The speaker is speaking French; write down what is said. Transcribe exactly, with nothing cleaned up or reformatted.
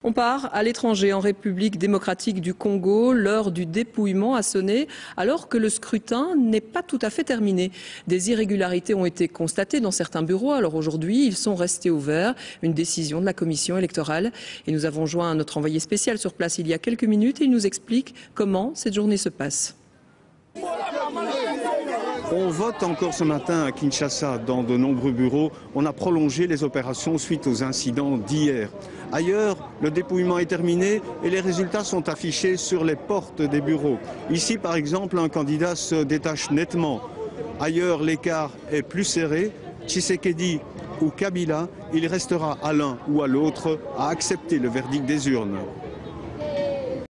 On part à l'étranger, en République démocratique du Congo. L'heure du dépouillement a sonné alors que le scrutin n'est pas tout à fait terminé. Des irrégularités ont été constatées dans certains bureaux. Alors aujourd'hui, ils sont restés ouverts. Une décision de la commission électorale. Et nous avons joint notre envoyé spécial sur place il y a quelques minutes et il nous explique comment cette journée se passe. On vote encore ce matin à Kinshasa dans de nombreux bureaux. On a prolongé les opérations suite aux incidents d'hier. Ailleurs, le dépouillement est terminé et les résultats sont affichés sur les portes des bureaux. Ici, par exemple, un candidat se détache nettement. Ailleurs, l'écart est plus serré. Tshisekedi ou Kabila, il restera à l'un ou à l'autre à accepter le verdict des urnes.